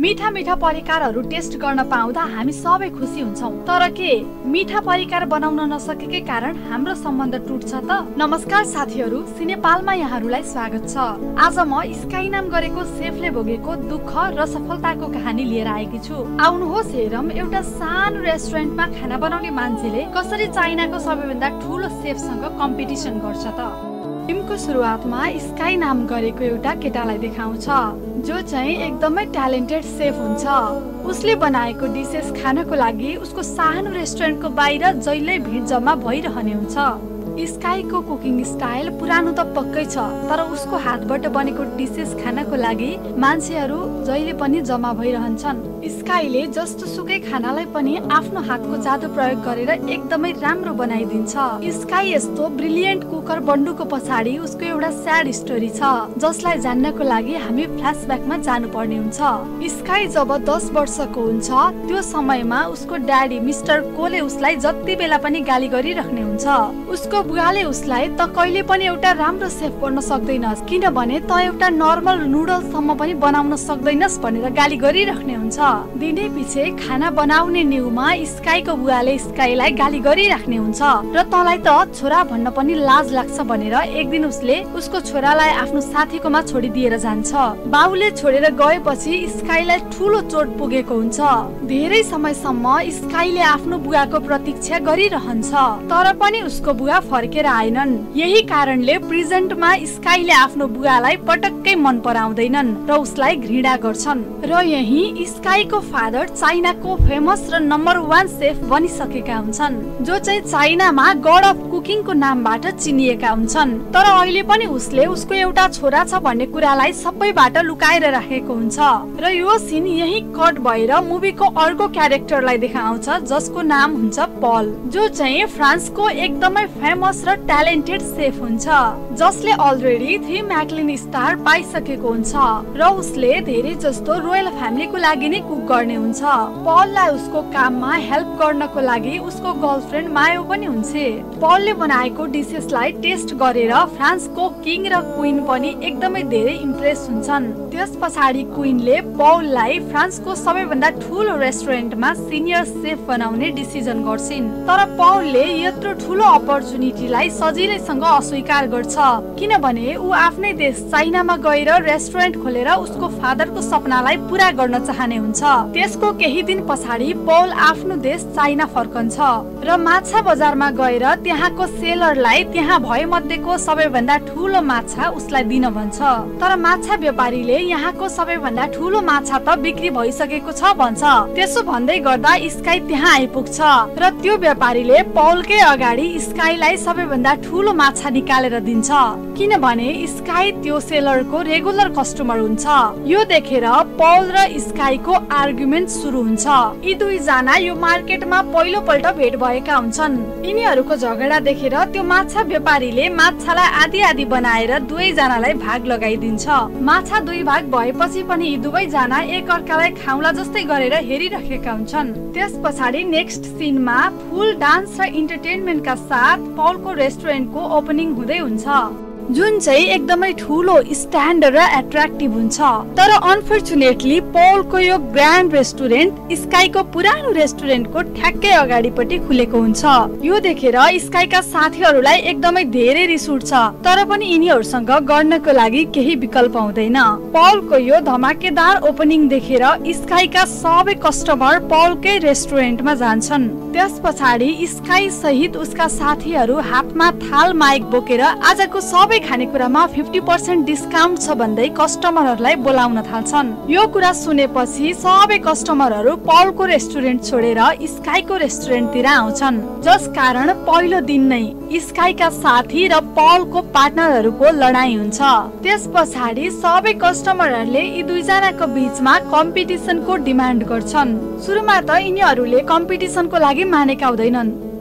मीठा मीठा परिकारहरू टेस्ट गर्न पाउँदा हामी सबै खुसी हुन्छौं। तर के मीठा परिकार बनाउन नसकेकै कारण हाम्रो सम्बन्ध टुट्छ त? नमस्कार साथीहरू, सिनेपालमा यहाँहरूलाई स्वागत छ। आज म स्काई नाम गरेको सेफले भोगेको दुःख र सफलताको कहानी लिएर आएकी छु। आउनुहोस् हेरौं एउटा सानो रेस्टुरेन्टमा खाना बनाउने मान्छेले कसरी चाइनाको सबैभन्दा ठूलो सेफसँग कम्पिटिसन गर्छ त। फिल्मको सुरुवातमा स्काई नाम गरेको एउटा केटालाई देखाउँछ जो चाहिँ एकदमै ट्यालेन्टेड सेफ हुन्छ। उसले बनाएको डिसेस खानको लागि उसको सानो रेस्टुरेन्टको बाहिर जहिल्यै भिड जम्मा भइरहने हुन्छ। स्काईको कुकिङ स्टाइल पुरानो त पक्कै छ, तर उसको हातबाट बनेको डिसेस खानको लागि मान्छेहरू जहिले पनि जम्मा भइरहन्छन्। स्काईले जस्तो सुकै खानालाई पनि आफ्नो हातको जादु प्रयोग गरेर एकदमै राम्रो बनाइदिन्छ। स्काई यस्तो ब्रिलियन्ट कुकर बन्नुको पछाडि उसको एउटा स्याड स्टोरी छ जसलाई जान्नको लागि हामी फ्ल्यासब्याकमा जानुपर्ने हुन्छ। स्काई जब 10 वर्षको हुन्छ त्यो समयमा उसको ड्याडी मिस्टर कोले उसलाई जति बेला पनि गाली गरिराख्ने हुन्छ। उसको बुवाले उसलाई त कहिले पनि एउटा राम्रो सेफ बन्न सक्दैनस्, किनभने त एउटा नर्मल नुडल्स सम्म पनि बनाउन सक्दैनस् भनेर गाली गरिराख्ने हुन्छ। दिनै पछि खाना बनाउने न्युमा स्काईको बुवाले स्काईलाई गाली गरिराख्ने हुन्छ र तँलाई त छोरा भन्न पनि लाज लाग्छ भनेर एक दिन उसले उसको छोरालाई आफ्नो साथीकोमा छोडिदिएर जान्छ। बाउले छोडेर गएपछि स्काईलाई ठूलो चोट पुगेको हुन्छ। धेरै समयसम्म स्काईले आफ्नो बुवाको प्रतीक्षा गरिरहन्छ, तर पनि उसको बुवा फर्केर आएनन्। यही कारणले प्रेजेन्टमा स्काईले आफ्नो बुवालाई पटक्कै मन पराउँदैनन् र उसलाई घृणा गर्छन्। र यही स्काईको फादर चाइनाको फेमस र नम्बर 1 सेफ बनिसकेका हुन्छन्, जो चाहिँ चाइनामा गॉड अफ कुकिङको नामबाट चिनिएका हुन्छन्। तर अहिले पनि उसले उसको एउटा छोरा छ भन्ने कुरालाई सबैबाट लुकाएर राखेको हुन्छ। र यो सिन यही कट भएर मुभीको अर्को क्यारेक्टरलाई देखाउँछ जसको नाम हुन्छ पल, जो चाहिँ फ्रान्सको एकदमै फेमस र ट्यालेन्टेड सेफ हुन्छ, जसले अलरेडी 3 म्याकलिन स्टार पाइसकेको हुन्छ र उसले धेरै जस्तो रोयल फ्यामिलीको लागि नै कुक गर्ने हुन्छ। पललाई उसको काममा हेल्प गर्नको लागि उसको गर्लफ्रेन्ड मायो पनि हुन्छ। पलले बनाएको डिसेसलाई टेस्ट गरेर फ्रान्सको किङ र क्वीन पनि एकदमै धेरै इम्प्रेस हुन्छन्। त्यसपछाडि क्वीनले पललाई फ्रान्सको सबैभन्दा ठूलो रेस्टुरेन्टमा सिनियर सेफ बनाउने डिसिजन गर्छिन्। तर पलले यत्रो ठूलो अपर्चुनिटीलाई सजिलैसँग अस्वीकार गर्छ, किनभने ऊ आफ्नै देश चाइनामा गएर रेस्टुरेन्ट खोलेर उसको फादरको सपनालाई पूरा गर्न चाहने हुन्छ। त्यसको केही दिन पछाडि पल आफ्नो देश चाइना फर्कन्छ र माछा बजारमा गएर त्यहाँको सेलरलाई त्यहाँ भए मध्येको सबैभन्दा ठूलो माछा उसलाई दिन भन्छ। तर माछा व्यापारीले यहाँको सबैभन्दा ठूलो माछा त बिक्री भइसकेको छ भन्छ। त्यसो भन्दै गर्दा स्काई त्यहाँ आइपुग्छ र त्यो व्यापारीले पलकै अगाडि स्काईलाई सबैभन्दा ठूलो माछा निकालेर दिन्छ, किनभने स्काई त्यो सेलरको रेगुलर कस्टमर हुन्छ। यो देखेर पल र स्काईको आर्गुमेन्ट सुरु हुन्छ। यी दुईजना यो मार्केटमा पहिलो पल्ट भेट भएका हुन्छन्। यिनीहरूको झगडा देखेर त्यो माछा व्यापारीले माछालाई आधी आधी बनाएर दुवैजनालाई भाग लगाइदिन्छ। माछा 2 भाग भएपछि पनि यी दुवैजना एक अर्कालाई खाउला जस्तै गरेर हेरिरहेका हुन्छन्। त्यस पछाडि नेक्स्ट सिनमा फुल डान्स र इन्टरटेनमेन्टका साथ पलको रेस्टुरेन्टको ओपनिङ हुँदै हुन्छ, जुन चाहिँ एकदमै ठूलो स्ट्यान्डर्ड र एट्र्याक्टिभ हुन्छ। तर अनफर्चुनेटली पलको यो ग्रान्ड रेस्टुरेन्ट स्काईको पुरानो रेस्टुरेन्टको ठ्याक्कै अगाडिपट्टि खुलेको हुन्छ। यो देखेर स्काईका साथीहरूलाई एकदमै धेरै रिस उठ्छ, तर पनि यिनीहरूसँग गर्नको लागि केही विकल्प हुँदैन। पलको यो धमाकेदार ओपनिङ देखेर स्काईका सबै कस्टमर पलकै रेस्टुरेन्टमा जान्छन्। त्यस पछाडि स्काई सहित उसका साथीहरू हातमा थाल माइक बोकेर आजको सबै खानेकुरामा 50% डिस्काउन्ट छ भन्दै कस्टमरहरूलाई बोलाउन थाल्छन्। यो कुरा सुनेपछि सबै कस्टमरहरू पलको रेस्टुरेन्ट छोडेर स्काईको रेस्टुरेन्टतिर आउँछन्, जस कारण पहिलो दिन नै स्काईका साथी र पलको पार्टनरहरूको लडाई हुन्छ। त्यस पछाडि सबै कस्टमरहरूले यी दुईजनाको बीचमा कम्पिटिसनको डिमान्ड गर्छन्। सुरुमा त यिनीहरूले कम्पिटिसनको लागि मानेका हुँदैनन्,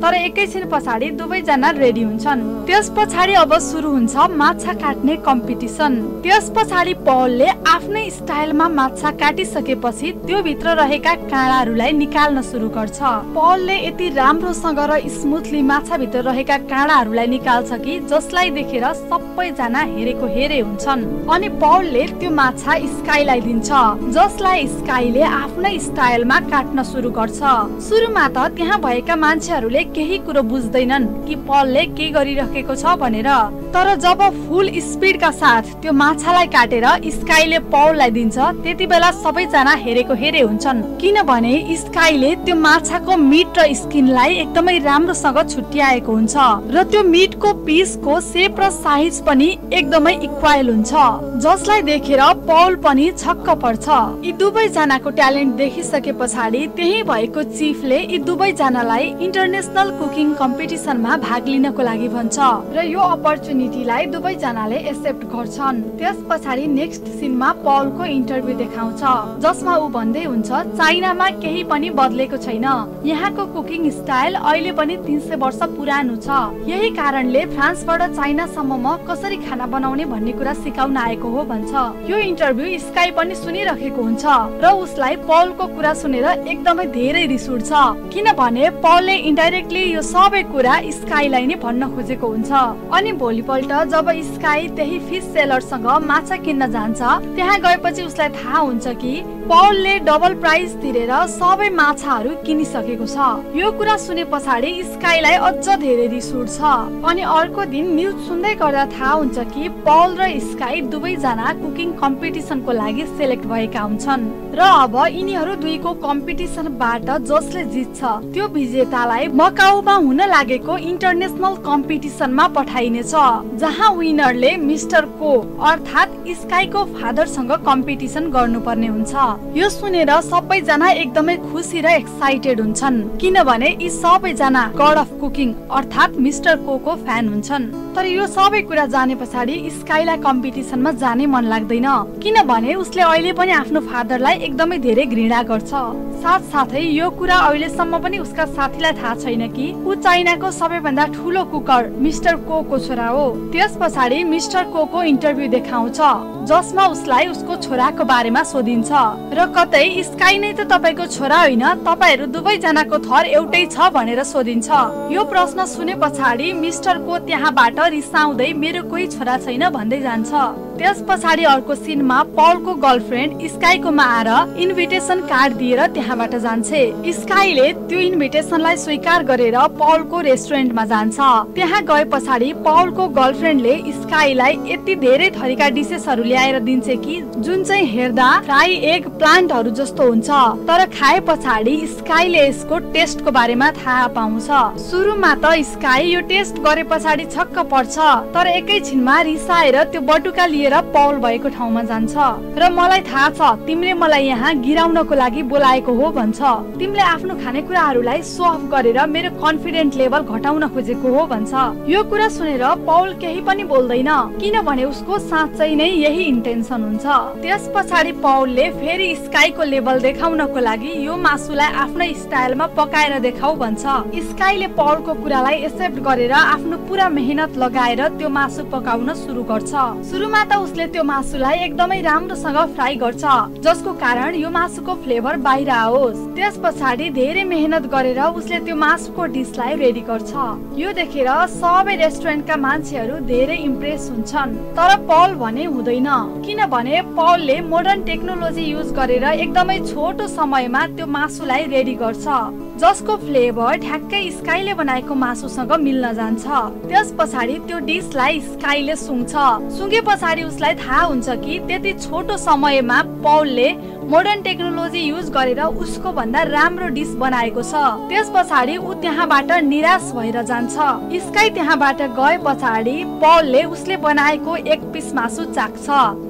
तर एकैछिन पछाडि दुवैजना रेडी हुन्छन्। त्यस पछाडि अब सुरु हुन्छ माछा काट्ने कम्पिटिसन। त्यस पछाडि पलले आफ्नै स्टाइलमा माछा काटिसकेपछि त्यो भित्र रहेका काँडाहरूलाई निकाल्न सुरु गर्छ। पलले यति राम्रोसँग र स्मुथली माछा भित्र रहेका काँडाहरूलाई निकाल्छ कि जसलाई देखेर सबैजना हेरेको हेरे हुन्छन्। अनि पलले त्यो माछा स्काईलाई दिन्छ, जसलाई स्काईले आफ्नै स्टाइलमा काट्न सुरु गर्छ। सुरुमा त त्यहाँ भएका मान्छेहरूले केही कुरो बुझ्दैनन् कि पलले के गरिरहेको छ भनेर, तर जब फुल स्पिडका साथ त्यो माछालाई काटेर स्काईले पललाई दिन्छ त्यति बेला सबैजना हेरेको हेरे हुन्छन्, किनभने स्काईले त्यो माछाको मिट र स्किनलाई एकदमै राम्रोसँग छुट्याएको हुन्छ र त्यो मिटको पिसको शेप र साइज पनि एकदमै इक्वल हुन्छ, जसलाई देखेर पल पनि छक्क पर्छ। यी दुवैजनाको ट्यालेन्ट देखिसके पछाडि त्यही भएको चिफले यी दुवैजनालाई इन्टरनेसनल कुकिङ कम्पिटिसनमा भाग लिनको लागि भन्छ र यो अपर्च्युनिटीलाई दुवैजनाले एक्सेप्ट गर्छन्। त्यस पछाडि नेक्स्ट सिनमा पलको इन्टरभ्यू देखाउँछ, जसमा ऊ भन्दै हुन्छ चाइनामा केही पनि बदलेको छैन, यहाँको कुकिङ स्टाइल अहिले पनि 300 वर्ष पुरानो छ, यही कारणले फ्रान्सबाट चाइनासम्म कसरी खाना बनाउने भन्ने कुरा सिकाउन आएको हो भन्छ। यो इन्टरभ्यू स्काई पनि सुनिरहेको हुन्छ र उसलाई पलको कुरा सुनेर एकदमै धेरै रिस उठ्छ, किनभने पलले इन्डाइरेक्टली यो सबै कुरा स्काईलाई नै भन्न खोजेको हुन्छ। अनि भोलिपल्ट जब स्काई त्यही फिस सेलरसँग माछा किन्न जान्छ, त्यहाँ गएपछि उसलाई थाहा हुन्छ कि पलले डबल प्राइस तिरेर सबै माछाहरू किनिसकेको छ। यो कुरा सुने पछाडि स्काईलाई अझ धेरै रिस उठ्छ। अनि अर्को दिन न्युज सुन्दै गर्दा थाहा हुन्छ कि पल र स्काई दुवैजना कुकिङ कम्पिटिसनको लागि सेलेक्ट भएका हुन्छन् र अब यिनीहरू दुईको कम्पिटिसनबाट जसले जित्छ त्यो विजेतालाई मकाउमा हुन लागेको इन्टरनेसनल कम्पिटिसनमा पठाइनेछ, जहाँ विनरले मिस्टर को अर्थात स्काईको फादरसँग कम्पिटिसन गर्नुपर्ने हुन्छ। यो सुनेर सबैजना एकदमै खुसी र एक्साइटेड हुन्छन्, किनभने यी सबैजना गॉड अफ कुकिङ अर्थात मिस्टर को फ्यान हुन्छन्। तर यो सबै कुरा जाने पछाडि स्काईलाई कम्पिटिसनमा जाने मन लाग्दैन, किनभने उसले अहिले पनि आफ्नो फादरलाई एकदमै धेरै घृणा गर्छ। साथसाथै यो कुरा अहिलेसम्म पनि उसका साथीलाई थाहा छैन कि ऊ चाइनाको सबैभन्दा ठुलो कुकर मिस्टर को छोरा हो। त्यस पछाडि मिस्टर को इन्टरभ्यू देखाउँछ, जसमा उसलाई उसको छोराको बारेमा सोधिन्छ र कतै स्काई नै त तपाईको छोरा होइन, तपाईहरु दुवैजनाको थर एउटै छ भनेर सोधिन्छ। यो प्रश्न सुने पछाडि मिस्टर को त्यहाँबाट रिसाउँदै मेरो कोही छोरा छैन भन्दै जान्छ। त्यस पछाडि अर्को सिनमा पलको गर्लफ्रेन्ड स्काईकोमा आएर इन्भिटेसन कार्ड दिएर त्यहाँबाट जान्छे। स्काईले त्यो इन्भिटेसनलाई स्वीकार गरेर पलको रेस्टुरेन्टमा जान्छ। त्यहाँ गए पछाडि पलको गर्लफ्रेन्डले स्काईलाई यति धेरै थरीका डिसेसहरू ल्याएर दिन्छ कि जुन चाहिँ हेर्दा फ्राई एग प्लान्टहरू जस्तो हुन्छ, तर खाए पछाडि स्काईले यसको टेस्टको बारेमा थाहा पाउँछ। सुरुमा त स्काई यो टेस्ट गरे पछाडि छक्क पर्छ, तर एकैछिनमा रिसाएर त्यो बटुका लिएर पल भएको ठाउँमा जान्छ र मलाई थाहा छ तिमीले मलाई यहाँ गिराउनको लागि बोलाएको हो भन्छ। तिमीले आफ्नो खानेकुराहरूलाई सो अफ गरेर मेरो कन्फिडेन्ट लेभल घटाउन खोजेको हो भन्छ। यो कुरा सुनेर पल केही पनि बोल्दैन, किनभने उसको साँच्चै नै यही इन्टेन्सन हुन्छ। त्यस पछाडि पलले फेरि स्काईको लेभल देखाउनको लागि यो मासुलाई आफ्नै स्टाइलमा पकाएर देखाऊ भन्छ। स्काईले पलको कुरालाई एक्सेप्ट गरेर आफ्नो पुरा मेहनत लगाएर त्यो मासु पकाउन सुरु गर्छ। सुरुमा त उसले त्यो मासुलाई एकदमै राम्रोसँग फ्राई गर्छ, जसको कारण यो मासुको फ्लेभर बाहिर आओस्। त्यस पछाडि धेरै मेहनत गरेर उसले त्यो मासुको डिसलाई रेडी गर्छ। यो देखेर सबै रेस्टुरेन्टका मान्छेहरू धेरै इम्प्रेस हुन्छन्, तर पल भने हुँदैन, किनभने पलले मोडर्न टेक्नोलोजी युज गरेर एकदमै छोटो समयमा त्यो मासुलाई रेडी गर्छ, जसको फ्लेभर ठ्याक्कै स्काईले बनाएको मासुसँग मिल्न जान्छ। त्यस पछाडि त्यो डिसलाई स्काईले सुँग्छ। सुँगे पछाडि उसलाई थाहा हुन्छ कि त्यति छोटो समयमा पलले मोडर्न टेक्नोलोजी युज गरेर उसको भन्दा राम्रो डिस बनाएको छ। त्यस पछाडि ऊ त्यहाँबाट निराश भएर जान्छ। स्काई त्यहाँबाट गए पछाडि पलले उसले बनाएको एक पिस मासु चाख्छ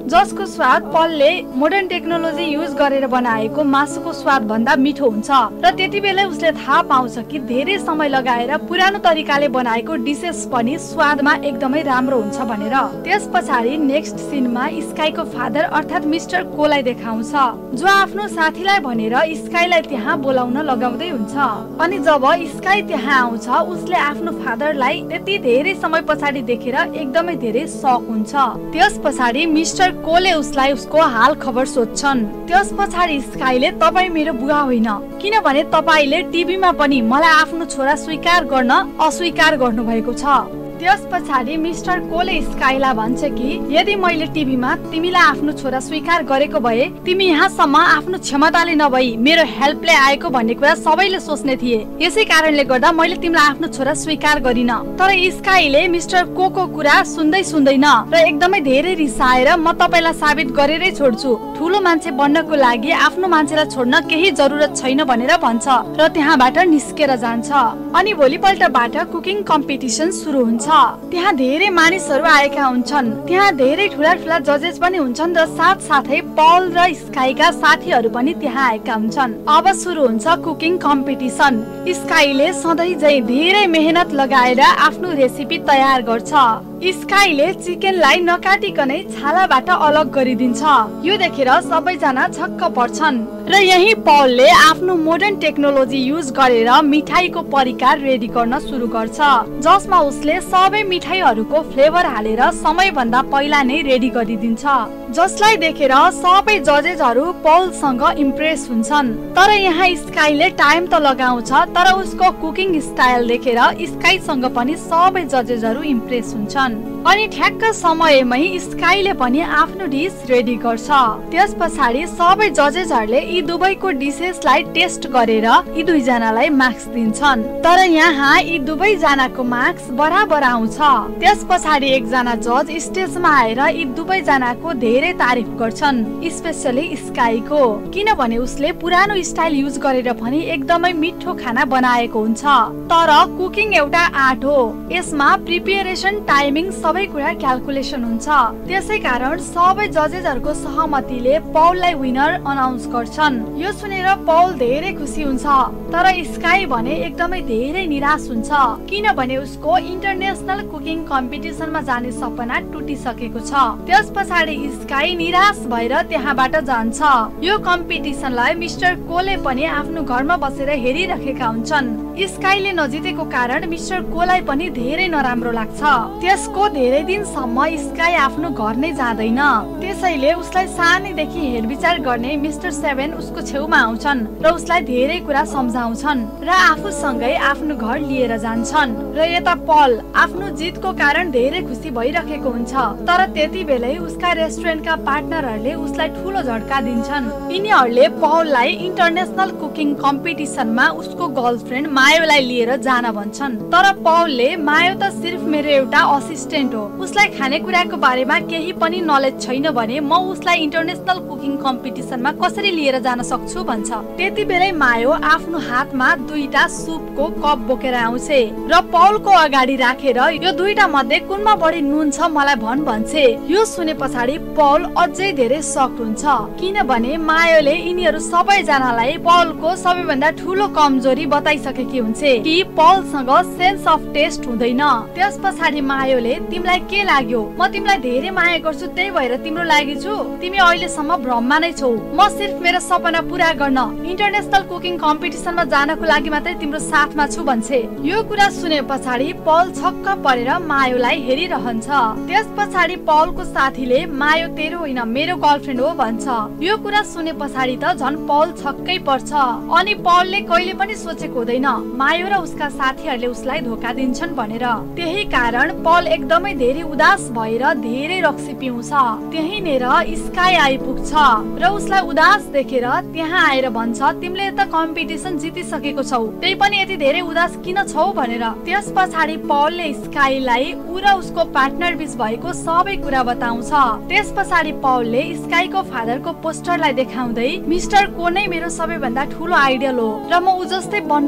जसको स्वाद पलले मोडर्न टेक्नोलोजी युज गरेर बनाएको मासुको स्वाद भन्दा मिठो हुन्छ र त्यति बेलै उसले थाहा पाउँछ कि धेरै समय लगाएर पुरानो तरिकाले बनाएको डिसेस पनि स्वादमा एकदमै राम्रो हुन्छ भनेर। त्यस पछाडि नेक्स्ट सिनमा स्काईको फादर अर्थात् मिस्टर कोलाई देखाउँछ, जो आफ्नो साथीलाई भनेर स्काईलाई त्यहाँ बोलाउन लगाउँदै हुन्छ। अनि जब स्काई त्यहाँ आउँछ उसले आफ्नो फादरलाई त्यति धेरै समय पछाडि देखेर एकदमै धेरै शक हुन्छ। त्यस पछाडि मिस्टर कोले उसलाई उसको हाल खबर सोध्छन्। त्यस पछाडि स्काईले तपाईँ मेरो बुवा होइन, किनभने तपाईँले टिभीमा पनि मलाई आफ्नो छोरा स्वीकार गर्न अस्वीकार गर्नुभएको छ। त्यस पछाडि मिस्टर कोले स्काईलाई भन्छ कि यदि मैले टिभीमा तिमीलाई आफ्नो छोरा स्वीकार गरेको भए तिमी यहाँसम्म आफ्नो क्षमताले नभई मेरो हेल्पले आएको भन्ने कुरा सबैले सोच्ने थिए, यसै कारणले गर्दा मैले तिमीलाई आफ्नो छोरा स्वीकार गरिन। तर स्काईले मिस्टर को कुरा सुन्दै सुन्दैन र एकदमै धेरै रिसाएर म तपाईलाई साबित गरेरै छोड्छु, ठुलो मान्छे बन्नको लागि आफ्नो मान्छेलाई छोड्न केही जरुरत छैन भनेर भन्छ र त्यहाँबाट निस्केर जान्छ। अनि भोलिपल्टबाट कुकिङ कम्पिटिसन सुरु हुन्छ। त्यहाँ धेरै मानिसहरू आएका हुन्छन्, त्यहाँ धेरै ठुला जजेस पनि हुन्छन् र साथसाथै पल र स्काईका साथीहरू पनि त्यहाँ आएका हुन्छन्। अब सुरु हुन्छ कुकिङ कम्पिटिसन। स्काईले सधैँ झै धेरै मेहनत लगाएर आफ्नो रेसिपी तयार गर्छ। स्काईले चिकनलाई नकाटिकनै छालाबाट अलग गरिदिन्छ। यो देखेर सबैजना छक्क पर्छन् र यही पलले आफ्नो मोडर्न टेक्नोलोजी युज गरेर मिठाईको परिकार रेडी गर्न सुरु गर्छ, जसमा उसले सबै मिठाईहरूको फ्लेभर हालेर समयभन्दा पहिला नै रेडी गरिदिन्छ, जसलाई देखेर सबै जजेसहरू पलसँग इम्प्रेस हुन्छन्। तर यहाँ स्काईले टाइम त लगाउँछ, तर उसको कुकिङ स्टाइल देखेर स्काईसँग पनि सबै जजेसहरू इम्प्रेस हुन्छन्। अनि ठ्याक्क समयमै स्काईले पनि आफ्नो डिस रेडी गर्छ। त्यस पछाडि सबै जजेसहरूले यी दुवैको डिसेसलाई टेस्ट गरेर यी दुईजनालाई मार्क्स दिन्छन्, तर यहाँ यी दुवै जनाको मार्क्स बराबर आउँछ। त्यस पछाडि एकजना जज स्टेजमा आएर यी दुवै जनाको धेरै तारिफ गर्छन्, स्पेशली स्काईको, किनभने उसले पुरानो स्टाइल युज गरेर पनि एकदमै मिठो खाना बनाएको हुन्छ। तर कुकिङ एउटा आर्ट हो, यसमा प्रिपरेसन, टाइमिङ सबै कुरा क्याल्कुलेसन हुन्छ। त्यसै कारण सबै जजेसहरूको सहमतिले पललाई विनर अनाउन्स गर्छन्। यो सुनेर पल धेरै खुसी हुन्छ, तर स्काई भने एकदमै धेरै निराश हुन्छ, किनभने उसको इन्टरनेसनल कुकिङ कम्पिटिसनमा जाने सपना टुटिसकेको छ। त्यस पछाडि स्काई निराश भएर त्यहाँबाट जान्छ। यो कम्पिटिसनलाई मिस्टर कोले पनि आफ्नो घरमा बसेर हेरिरहेका हुन्छन्। स्काईले नजितेको कारण मिस्टर कोलाई पनि धेरै नराम्रो लाग्छ। त्यसको धेरै दिनसम्म स्काई आफ्नो घर नै जाँदैन, त्यसैले उसलाई सानैदेखि हेरविचार गर्ने मिस्टर 7 उसको छेउमा आउँछन् र उसलाई धेरै कुरा सम्झाउँछन् र आफूसँगै आफ्नो घर लिएर जान्छन्। र यता पल आफ्नो जितको कारण धेरै खुसी भइरहेको हुन्छ, तर त्यति बेलै उसका रेस्टुरेन्टका पार्टनरहरूले उसलाई ठुलो झट्का दिन्छन्। यिनीहरूले पललाई इन्टरनेसनल कुकिङ कम्पिटिसनमा उसको गर्लफ्रेन्ड मायोलाई लिएर जान भन्छन्। तर पलले मायो त सिर्फ मेरो एउटा असिस्टेन्ट हो, उसलाई खानेकुराको बारेमा केही पनि नलेज छैन भने म उसलाई इन्टरनेसनल कुकिङ कम्पिटिसनमा कसरी लिएर जान सक्छु भन्छ। त्यति बेलै मायो आफ्नो हातमा दुईटा सुपको कप बोकेर आउँछ र पलको अगाडि राखेर यो दुईटा मध्ये कुनमा बढी नुन छ मलाई भन्छे। यो सुने पछाडि पल अझै धेरै सक हुन्छ, किनभने मायोले यिनीहरू सबैजनालाई पलको सबैभन्दा ठुलो कमजोरी बताइसकेकी हुन्छ कि पलसँग सेन्स अफ टेस्ट हुँदैन। त्यस पछाडि मायोले तिमीलाई के लाग्यो, म तिमीलाई धेरै माया गर्छु त्यही भएर तिम्रो लागि छु, तिमी अहिलेसम्म भ्रममा नै छौ, म सिर्फ मेरो सपना पूरा गर्न इन्टरनेसनल कुकिङ कम्पिटिसनमा जानको लागि मात्रै तिम्रो साथमा छु भन्छे। यो कुरा सुने पछाडि पल छक्क परेर मायोलाई हेरिरहन्छ। त्यस पछाडि पलको साथीले मायो तेरो होइन मेरो गर्लफ्रेन्ड हो भन्छ। यो कुरा सुने पछाडि त झन् पल छक्कै पर्छ। अनि पलले कहिले पनि सोचेको हुँदैन मायो र उसका साथीहरूले उसलाई धोका दिन्छन् भनेर। त्यही कारण पल एकदमै धेरै उदास भएर धेरै रक्सी पिउँछ। त्यहीँनेर स्काई आइपुग्छ र उसलाई उदास देखेर त्यहाँ आएर भन्छ तिमीले त कम्पिटिसन जितिसकेको छौ, त्यही पनि यति धेरै उदास किन छौ भनेर। त्यस पछाडि पलले स्काईलाई ऊ र उसको पार्टनर बीच भएको सबै कुरा बताउँछ। त्यस पछाडि पलले स्काईको फादरको पोस्टरलाई देखाउँदै मिस्टर को नै मेरो सबैभन्दा ठुलो आइडल हो र म ऊ जस्तै बन्न चाहन्छु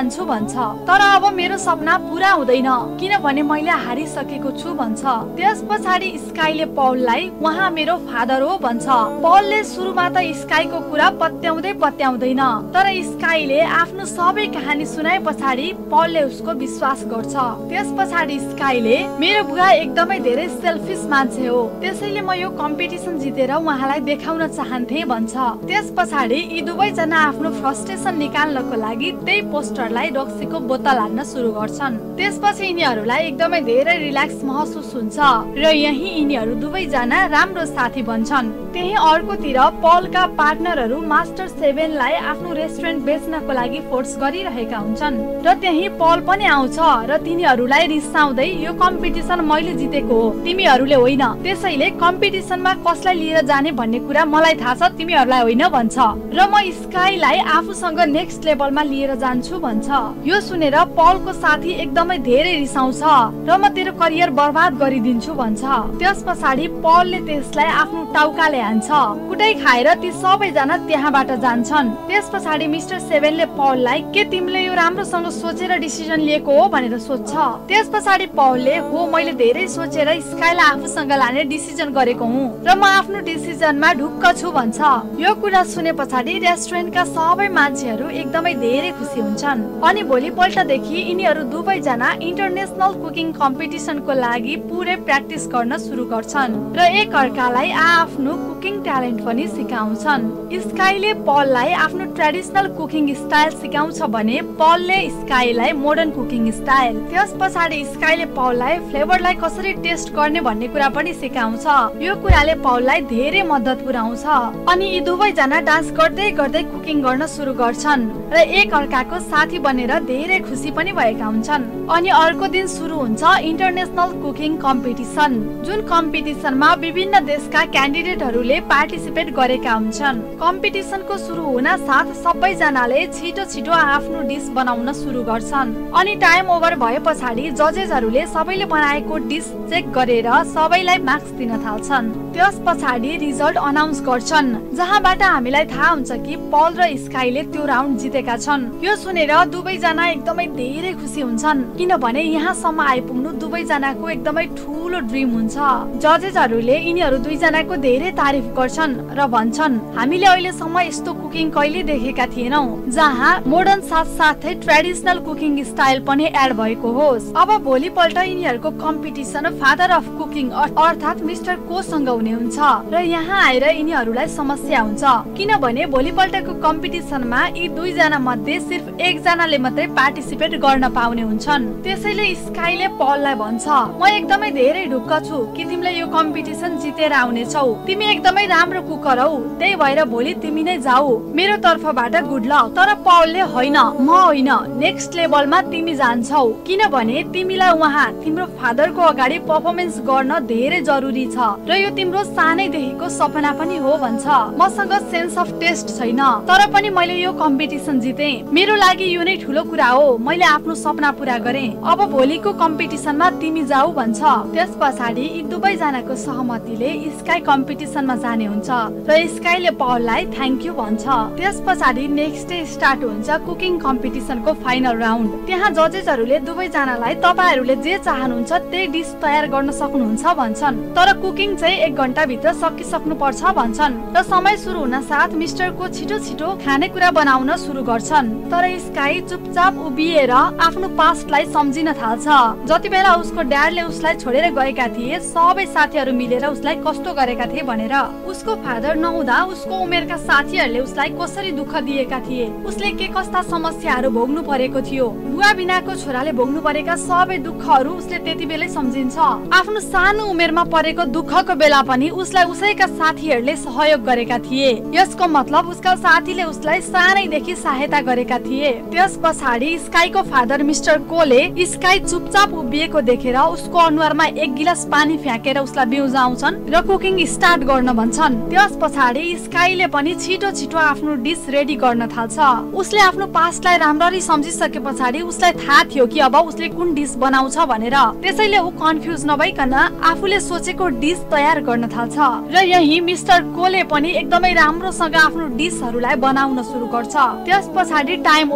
जान्छु भन्छ। तर अब मेरो सपना पूरा हुँदैन किनभने मैले हारिसकेको छु भन्छ। त्यस पछाडि स्काईले पललाई उहाँ मेरो फादर हो भन्छ। पलले सुरुमा त स्काईको कुरा पत्याउँदैन, तर स्काईले आफ्नो सबै कहानी सुनाए पछाडि पलले उसको विश्वास गर्छ। त्यस पछाडि स्काईले मेरो बुवा एकदमै धेरै सेल्फिस मान्छे हो, त्यसैले म यो कम्पिटिसन जितेर उहाँलाई देखाउन चाहन्थे भन्छ। त्यस पछाडि यी दुवैजना आफ्नो फ्रस्ट्रेसन निकाल्नको लागि त्यही पोस्टरलाई रक्सीको बोतल हान्न सुरु गर्छन्। त्यसपछि यिनीहरूलाई एकदमै धेरै रिल्याक्स महसुस हुन्छ र यही यिनीहरू दुवैजना राम्रो साथी बन्छन्। त्यही अर्कोतिर पलका पार्टनरहरू मास्टर 7 लाई आफ्नो रेस्टुरेन्ट बेच्नको लागि फोर्स गरिरहेका हुन्छन् र त्यही पल पनि आउँछ र तिनीहरूलाई रिसाउँदै यो कम्पिटिसन मैले जितेको हो, तिमीहरूले होइन, त्यसैले कम्पिटिसनमा कसलाई लिएर जाने भन्ने कुरा मलाई थाहा छ, तिमीहरूलाई होइन भन्छ र म स्काईलाई आफूसँग नेक्स्ट लेभलमा लिएर जान्छु भन्छ। यो सुनेर पलको साथी एकदमै धेरै रिसाउँछ र म तेरो करियर बर्बाद गरिदिन्छु भन्छ। त्यस पछाडि पलले त्यसलाई आफ्नो टाउकाले हान्छ। कुटाई खाएर ती सबैजना त्यहाँबाट जान्छन्। त्यस पछाडि मिस्टर 7 ले पललाई के तिमीले यो राम्रोसँग सोचेर डिसिजन लिएको हो भनेर सोध्छ। त्यस पछाडि पलले हो मैले धेरै सोचेर स्काईलाई आफूसँग लाने डिसिजन गरेको हुँ र म आफ्नो डिसिजनमा ढुक्क छु भन्छ। यो कुरा सुने पछाडि रेस्टुरेन्टका सबै मान्छेहरू एकदमै धेरै खुसी हुन्छन् अनि भोलिपल्टदेखि यिनीहरू दुवैजना इन्टरनेसनल कुकिङ कम्पिटिसनको लागि पुरै प्र्याक्टिस गर्न सुरु गर्छन् र एक अर्कालाई आफ्नो कुकिङ ट्यालेन्ट पनि सिकाउँछन्। स्काईले पललाई आफ्नो ट्रेडिसनल कुकिङ स्टाइल सिकाउँछ भने पलले स्काईलाई मोडर्न कुकिङ स्टाइल। त्यस पछाडि स्काईले पललाई फ्लेभरलाई कसरी टेस्ट गर्ने भन्ने कुरा पनि सिकाउँछ। यो कुराले पललाई धेरै मद्दत पुर्याउँछ अनि यी दुवैजना डान्स गर्दै गर्दै कुकिङ गर्न सुरु गर्छन् र एक अर्काको साथी बनेर धेरै खुसी पनि भएका हुन्छन्। अनि अर्को दिन सुरु हुन्छ इन्टरनेसनल कुकिङ कम्पिटिसन, जुन कम्पिटिसनमा विभिन्न देशका क्यान्डिडेटहरूले पार्टिसिपेट गरेका हुन्छन्। कम्पिटिसनको सुरु हुन साथ सबैजनाले छिटो छिटो आफ्नो डिस बनाउन सुरु गर्छन् अनि टाइम ओभर भए पछाडि जजेसहरूले सबैले बनाएको डिस चेक गरेर सबैलाई मार्क्स दिन थाल्छन्। त्यस पछाडि रिजल्ट अनाउन्स गर्छन् जहाँबाट हामीलाई थाहा हुन्छ कि पल र स्काईले त्यो राउन्ड जितेका छन्। यो सुनेर दुवैजना एकदमै धेरै खुसी हुन्छन् किनभने यहाँसम्म आइपुग्नु दुवैजनाको एकदमै ठुलो ड्रिम हुन्छ। जजेसहरूले यिनीहरू दुईजनाको धेरै तारिफ गर्छन् र भन्छन् हामीले अहिलेसम्म यस्तो कुकिङ कहिले देखेका थिएनौं जहाँ मोडर्न साथसाथै ट्रेडिसनल कुकिङ स्टाइल पनि एड भएको होस्। अब भोलिपल्ट यिनीहरूको कम्पिटिसन फादर अफ कुकिङ अर्थात् मिस्टर कोसँग हुने हुन्छ र यहाँ आएर यिनीहरूलाई समस्या हुन्छ किनभने भोलिपल्टको कम्पिटिसनमा यी दुईजना मध्ये सिर्फ एकजनाले मात्रै पार्टिसिपेट गर्न पाउने हुन्छन्। त्यसैले स्काईले पललाई भन्छ म एकदमै धेरै ढुक्क छु कि तिमीले यो कम्पिटिसन जितेर आउनेछौ, तिमी एकदमै राम्रो कुकर हौ, त्यही भएर भोलि तिमी नै जाऊ, मेरो तर्फबाट गुड लक। तर पलले होइन म होइन, नेक्स्ट लेभलमा तिमी जान्छौ किनभने तिमीलाई उहाँ तिम्रो फादरको अगाडि पर्फर्मेन्स गर्न धेरै जरुरी छ र यो तिम्रो सानैदेखिको सपना पनि हो भन्छ। मसँग सेन्स अफ टेस्ट छैन तर पनि मैले यो कम्पिटिसन जिते, मेरो लागि यो नै ठुलो कुरा हो, मैले आफ्नो सपना पूरा गरेँ, अब भोलिको कम्पिटिसनमा तिमी जाऊ भन्छ। त्यस पछाडि यी दुवैजनाको सहमतिले स्काई कम्पिटिसनमा जाने हुन्छ र स्काईले पललाई थ्याङ्क यू भन्छ। त्यस पछाडि नेक्स्ट डे स्टार्ट हुन्छ कुकिङ कम्पिटिसनको फाइनल राउन्ड। त्यहाँ जजेसहरूले दुवैजनालाई तपाईहरूले जे चाहनुहुन्छ त्यही डिस तयार गर्न सक्नुहुन्छ भन्छन् तर कुकिङ चाहिँ 1 घण्टा भित्र सकिसक्नु पर्छ भन्छन् र समय सुरु हुन साथ मिस्टरको छिटो छिटो खानेकुरा बनाउन सुरु गर्छन्। तर स्काई चुपचाप उभिएर आफ्नो पास्टलाई सम्झिन थाल्छ। जति बेला उसको ड्याडले उसलाई छोडेर गएका थिए सबै साथीहरू मिलेर उसलाई कस्तो गरेका थिए भनेर, उसको फादर नहुँदा उसको उमेरका साथीहरूले उसलाई कसरी दुःख दिएका थिए, उसले के कस्ता समस्याहरू भोग्नु परेको थियो, बुवा बिनाको छोराले भोग्नु परेका सबै दुःखहरू उसले त्यति बेलै सम्झिन्छ। आफ्नो सानो उमेरमा परेको दुःखको बेला पनि उसलाई उसैका साथीहरूले सहयोग गरेका थिए, यसको मतलब उसका साथीले उसलाई सानैदेखि सहायता गरेका थिए। त्यस पछाडि स्काईको फादर मिस्टर कोले स्काई चुपचाप उभिएको देखेर उसको अनुहारमा 1 गिलास पानी फ्याँकेर उसलाई बिउजाउँछन् र कुकिङ स्टार्ट गर्न भन्छन्। त्यस पछाडि स्काईले पनि छिटो छिटो आफ्नो डिस रेडी गर्न थाल्छ। उसले आफ्नो पास्टलाई राम्ररी सम्झिसके पछाडि उसलाई थाहा थियो कि अब उसले कुन डिस बनाउँछ भनेर, त्यसैले ऊ कन्फ्युज नभइकन आफूले सोचेको डिस तयार गर्न थाल्छ र यही मिस्टर कोले पनि एकदमै राम्रोसँग आफ्नो डिसहरूलाई बनाउन सुरु गर्छ। त्यस पछाडि टाइम ओभर हुन्छ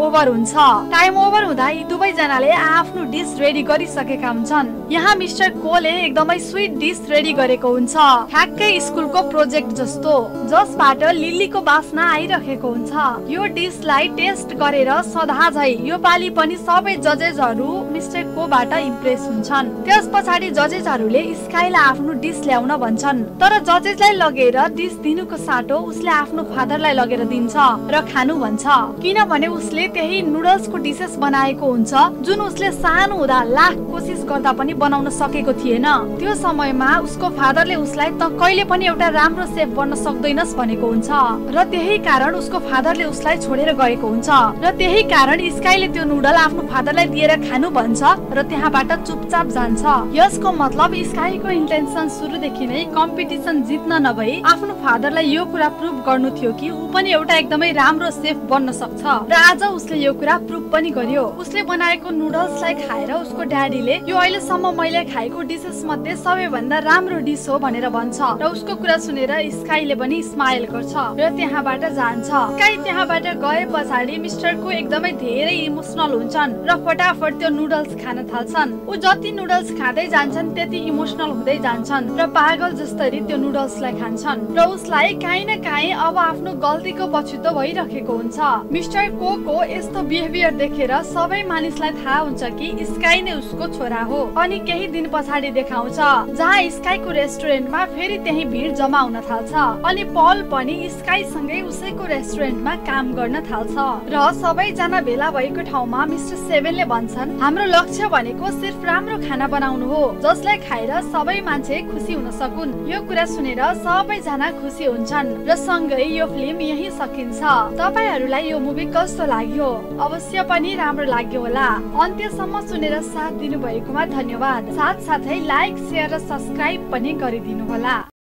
हुन्छ। टाइम ओभर हुँदा यी दुवैजनाले आफ्नो डिस रेडी गरिसकेका हुन्छन्। यहाँ मिस्टर कोले एकदमै स्वीट डिस रेडी गरेको हुन्छ, ठ्याक्कै स्कुलको प्रोजेक्ट जस्तो, जसबाट लिलीको बास्ना आइरहेको हुन्छ। यो डिसलाई टेस्ट गरेर सदा झै यो पालि पनि सबै जजेसहरू मिस्टर कोबाट इम्प्रेस हुन्छन्। त्यस पछाडि जजेसहरूले स्काईलाई आफ्नो डिस ल्याउन भन्छन्, तर जजेसलाई लगेर डिस दिनुको साटो उसले आफ्नो फादरलाई लगेर दिन्छ र खानु भन्छ, किनभने उसले त्यही नुडल्सको डिसेस बनाएको हुन्छ जुन उसले सानो हुँदा लाख कोसिस गर्दा पनि बनाउन सकेको थिएन। त्यो समयमा उसको फादरले उसलाई त कहिले पनि एउटा राम्रो सेफ बन्न सक्दैनस् भनेको हुन्छ र त्यही कारण उसको फादरले उसलाई छोडेर गएको हुन्छ र त्यही कारण स्काईले त्यो नुडल आफ्नो फादरलाई दिएर खानु भन्छ र त्यहाँबाट चुपचाप जान्छ। यसको मतलब स्काईको इन्टेन्सन सुरुदेखि नै कम्पिटिसन जित्न नभई आफ्नो फादरलाई यो कुरा प्रुभ गर्नु थियो कि ऊ पनि एउटा एकदमै राम्रो सेफ बन्न सक्छ र आज उसले यो कुरा प्रुभ पनि गर्यो। उसले बनाएको नुडल्सलाई खाएर उसको ड्याडीले यो अहिलेसम्म मैले खाएको डिसेस मध्ये सबैभन्दा राम्रो डिस हो भनेर भन्छ र उसको कुरा सुनेर स्काईले पनि स्माइल गर्छ र त्यहाँबाट जान्छ। स्काई त्यहाँबाट गए पछाडि मिस्टर को एकदमै धेरै इमोसनल हुन्छन् र फटाफट त्यो नुडल्स खान थाल्छन्। ऊ जति नुडल्स खाँदै जान्छन् त्यति इमोसनल हुँदै जान्छन् र पागल जस्तै त्यो नुडल्सलाई खान्छन् र उसलाई काहीँ न काहीँ अब आफ्नो गल्तीको पछुतो भइरहेको हुन्छ। मिस्टर को यस्तो बिहेभियर देखेर सबै मानिसलाई थाहा हुन्छ कि स्काई नै उसको छोरा हो। अनि केही दिन पछाडि देखाउँछ जहाँ स्काईको रेस्टुरेन्टमा फेरि त्यही भिड जम्मा हुन थाल्छ अनि पल पनि स्काई सँगै उसैको रेस्टुरेन्टमा काम गर्न थाल्छ र सबैजना भेला भएको ठाउँमा मिस्टर सेभेनले भन्छन्, हाम्रो लक्ष्य भनेको सिर्फ राम्रो खाना बनाउनु हो जसलाई खाएर सबै मान्छे खुसी हुन सकुन्। यो कुरा सुनेर सबैजना खुसी हुन्छन् र सँगै यो फिल्म यही सकिन्छ। तपाईहरुलाई यो मुभी कस्तो लाग्यो? अवश्य पनि राम्रो लाग्यो होला। अन्त्यसम्म सुनेर साथ दिनु भएकोमा धन्यवाद। साथसाथै लाइक, शेयर र सब्स्क्राइब पनि गरिदिनु होला।